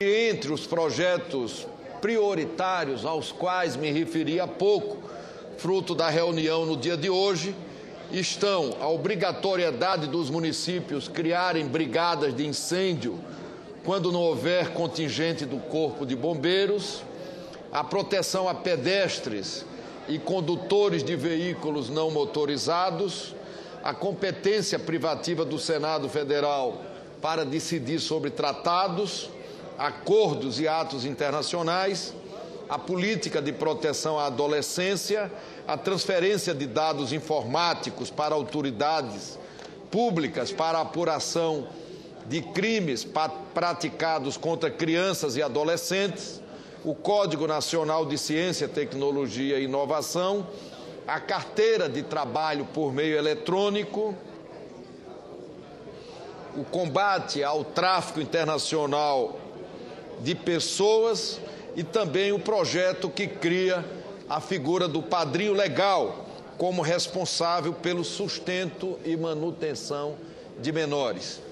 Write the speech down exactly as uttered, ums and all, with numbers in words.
Entre os projetos prioritários aos quais me referi há pouco, fruto da reunião no dia de hoje, estão a obrigatoriedade dos municípios criarem brigadas de incêndio quando não houver contingente do Corpo de Bombeiros, a proteção a pedestres e condutores de veículos não motorizados, a competência privativa do Senado Federal para decidir sobre tratados, acordos e atos internacionais, a política de proteção à adolescência, a transferência de dados informáticos para autoridades públicas para a apuração de crimes praticados contra crianças e adolescentes, o Código Nacional de Ciência, Tecnologia e Inovação, a carteira de trabalho por meio eletrônico, o combate ao tráfico internacional de pessoas e também o projeto que cria a figura do padrinho legal como responsável pelo sustento e manutenção de menores.